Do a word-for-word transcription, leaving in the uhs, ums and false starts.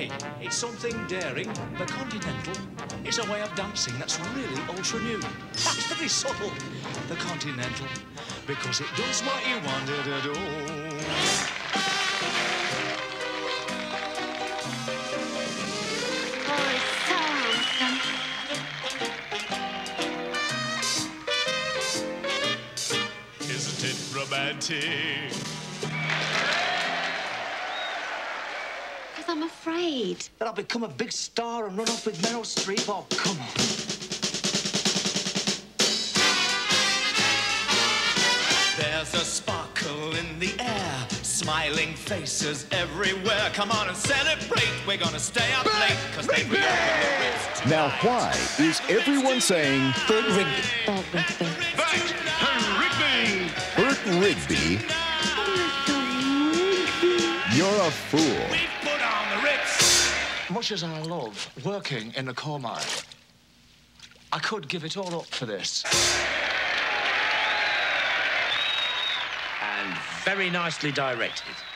Hey, it's something daring. The Continental is a way of dancing that's really ultra-new. That's very subtle. The Continental, because it does what you want it to do. Oh, it's so handsome. Isn't it romantic? I'm afraid. That I'll become a big star and run off with Meryl Streep? Oh, come on. There's a sparkle in the air, smiling faces everywhere. Come on and celebrate. We're gonna stay up late, cause they will open the ritz tonight. Now, why is everyone saying Bert Rigby? Bert Rigby. Bert Rigby! Bert Rigby? You're a fool. Much as I love working in the coal mine, I could give it all up for this. And very nicely directed.